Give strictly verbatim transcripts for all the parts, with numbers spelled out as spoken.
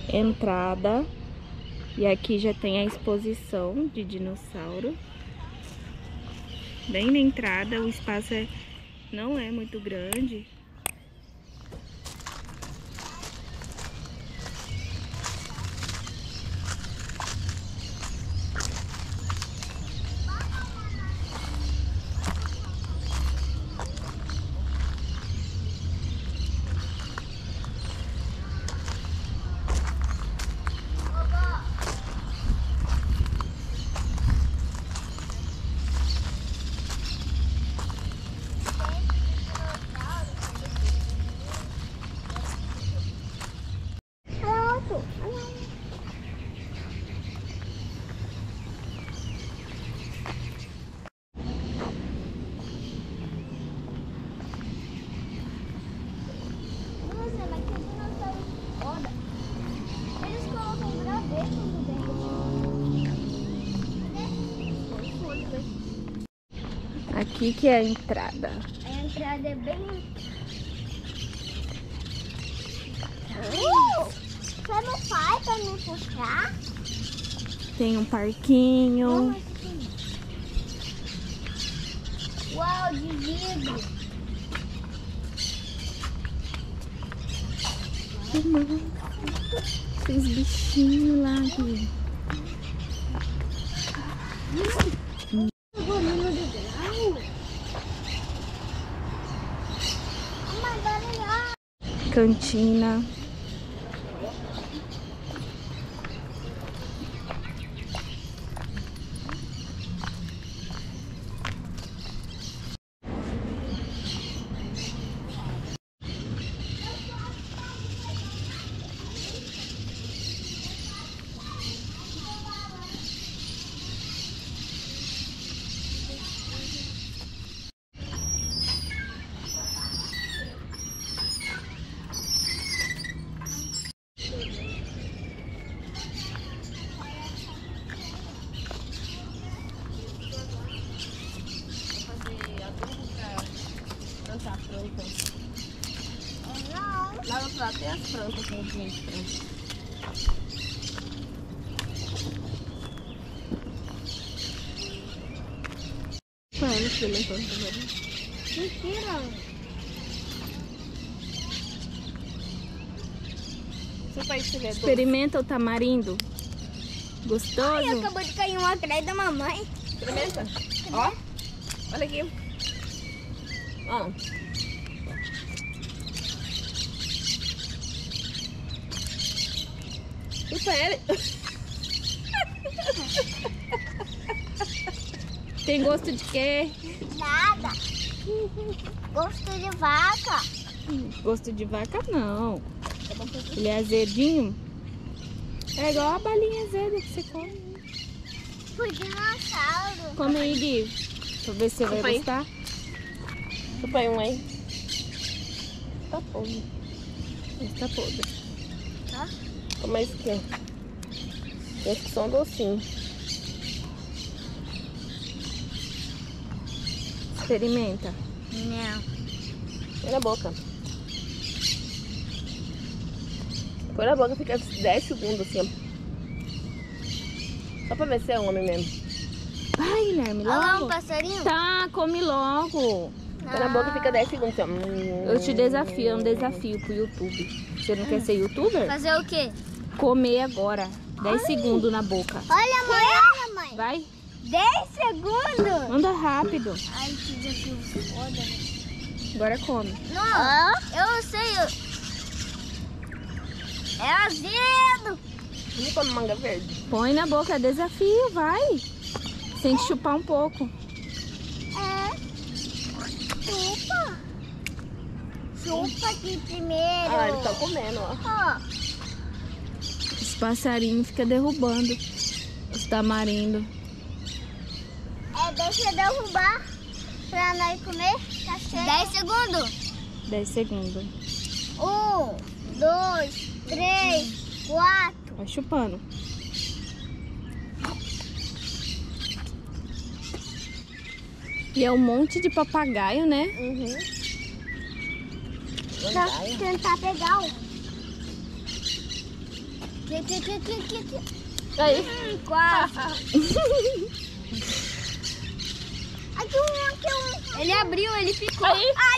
entrada. E aqui já tem a exposição de dinossauro. Bem na entrada, o espaço é, não é muito grande. Aqui que é a entrada. A entrada é bem... Uh, você não faz pra me puxar? Tem um parquinho. Não, uau, de vidro. Tem os bichinhos lá, aqui. Cantina. Não. Lá do outro lado tem as plantas, tem gente planta. Qual é? Não experimentou também. Mentira. Seu pai se vê doce. Experimenta o tamarindo. Gostoso? Ai, acabou de cair um atrás da mamãe. Experimenta. Ó. Olha aqui. Ó. Chupa ele. Tem gosto de quê? Nada. Gosto de vaca. Gosto de vaca não. Ele é azedinho. É igual a balinha azeda que você come. Por dinossauro. Come aí, Gui. Pra ver se você vai Chupa aí. gostar. Chupa aí um aí. Tá podre. Esse tá podre. Tá? Como é isso aqui? Esses que são docinhos. Experimenta. Não. Põe na boca. Põe na boca, fica dez segundos assim, ó. Só pra ver se é homem mesmo. Vai, Guilherme, Olha lá um logo. passarinho. Tá, come logo. Põe na boca, fica dez segundos assim, ó. Eu te desafio, é um desafio pro YouTube. Você não quer ser youtuber? Fazer o quê? Comer agora. dez segundos na boca. Olha, mãe. Olha, mãe. Vai, dez segundos. anda rápido. Ai, que desafio foda. Agora come. Não, eu sei. Eu... É azedo. Não come manga verde. Põe na boca, é desafio, vai. Tem que chupar um pouco. É. Chupa. Chupa aqui primeiro. Ah, eles estão comendo, ó. Ó. Os passarinhos ficam derrubando os tamarindos. É, deixa eu derrubar pra nós comer. Tá certo. dez segundos. dez segundos. Um, dois, três, quatro. Vai chupando. E é um monte de papagaio, né? Uhum. Pra tentar pegar o... Aqui, aqui, aqui, aqui, aqui, aqui. Aí. Hum, quase. Aqui um, aqui um. Ele abriu, ele ficou. Aí. Ai.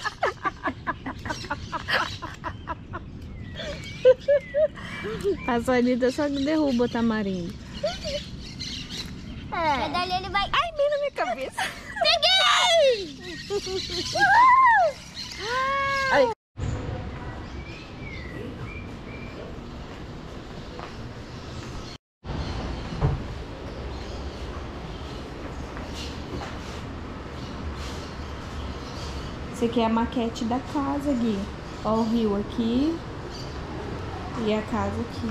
A Sonita só derruba o tamarindo. É. Dali ele vai. Ai, bem na minha cabeça. Peguei! Aí. Esse aqui é a maquete da casa, Gui. Ó o rio aqui e a casa aqui.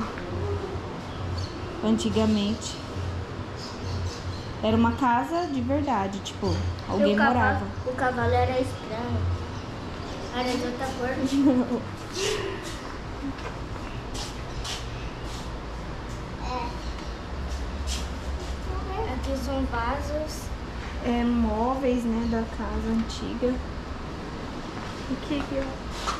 Antigamente era uma casa de verdade, tipo, alguém o cavalo, morava. O cavalo era estranho. Era de outra cor. É. Aqui são vasos. É, móveis, né, da casa antiga. O que que é?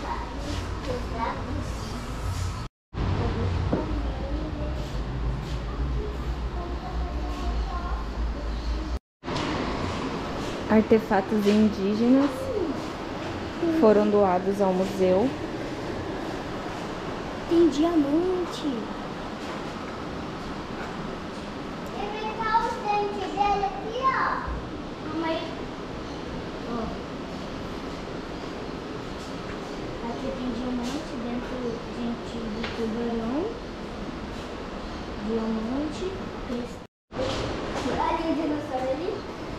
Artefatos indígenas foram doados ao museu. Tem diamante. Eu vou pegar os dentes dele aqui, ó. Mamãe. Ó. Aqui tem diamante dentro, gente, do tubarão. Diamante. Ali o dinossauro ali.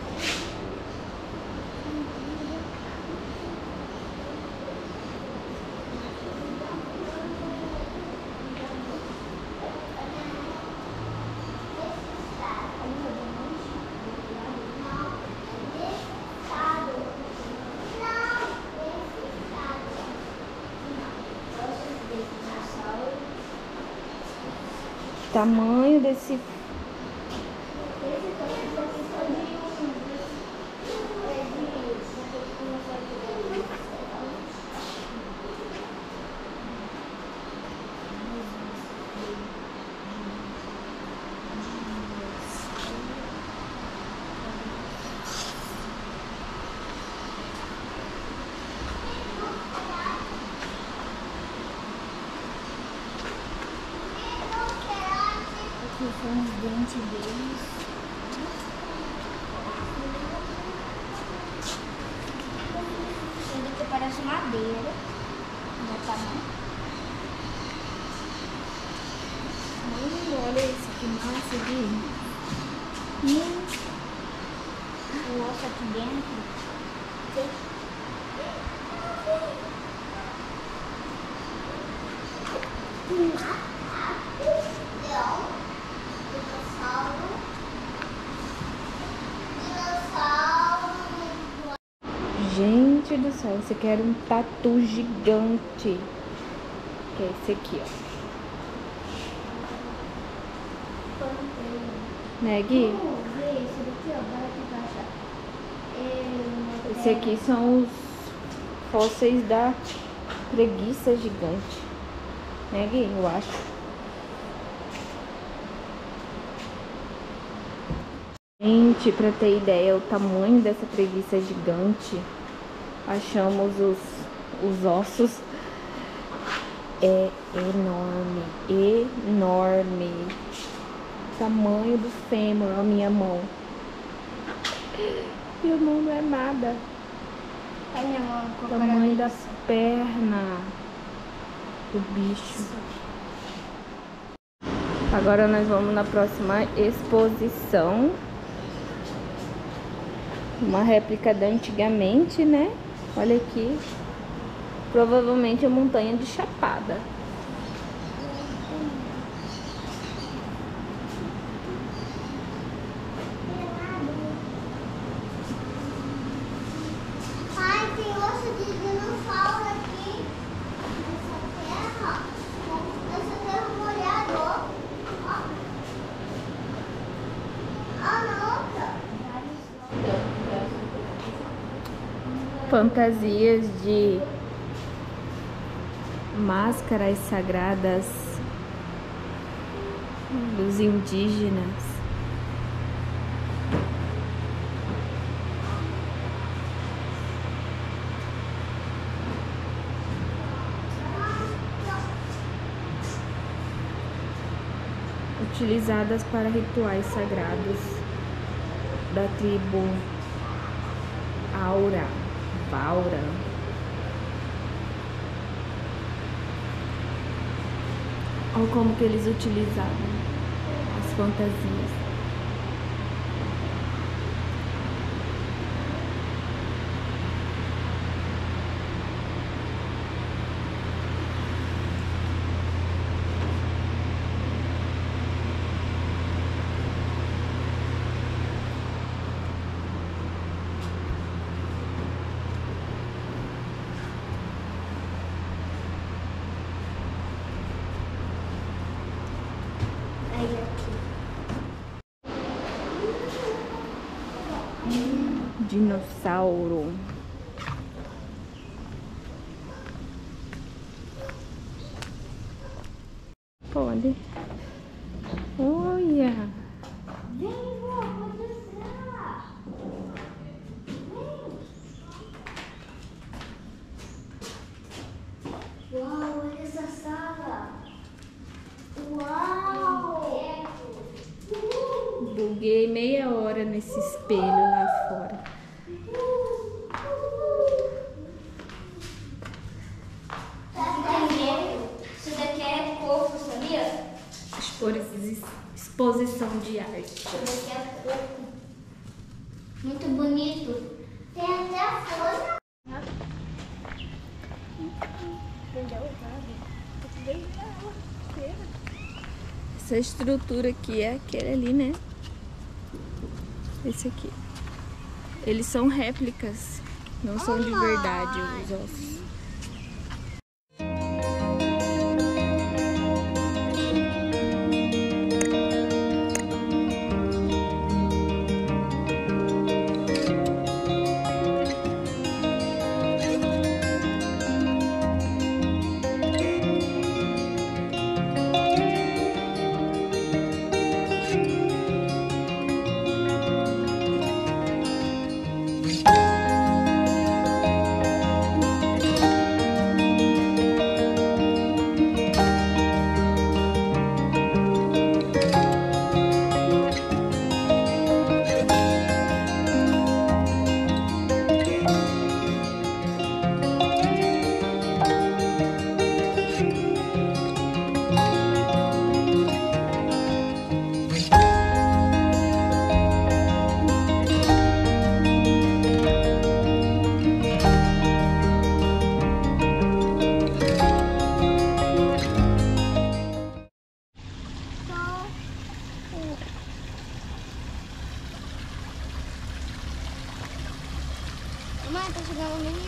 Tamanho desse... Aqui são os dentes deles. Ele que parece madeira. Não tá não. Hum, olha isso, que massa aqui. Hum. O osso aqui dentro. Gente do céu, esse aqui era um tatu gigante. Que é esse aqui, ó. Né, Gui? Esse aqui são os fósseis da preguiça gigante. Né, Gui? Eu acho. Gente, pra ter ideia o tamanho dessa preguiça gigante, achamos os, os ossos. É enorme, enorme. Tamanho do fêmur, a minha mão. Minha mão não é nada. A minha mão O tamanho das pernas do bicho. Agora nós vamos na próxima exposição. Uma réplica da antigamente, né? Olha aqui. Provavelmente a montanha de Chapada. Pai, tem osso de dinossauro aqui nessa terra. Essa terra molhada, ó. Ó, louca. Fantasias de máscaras sagradas dos indígenas. Utilizadas para rituais sagrados da tribo Aura, Vaura. Olha como que eles utilizavam as fantasias. Dinossauro. Pode. Olha. Vem, vó, pode entrar. Vem. Uau, olha essa sala. Uau. Buguei meia hora nesse espelho lá fora. Isso daqui é coco, sabia? Exposição de arte. Isso daqui é coco. Muito bonito. Tem até a folha. Essa estrutura aqui é aquele ali, né? Esse aqui. Eles são réplicas, não são de verdade os ossos. Mãe, tá chegando o menino.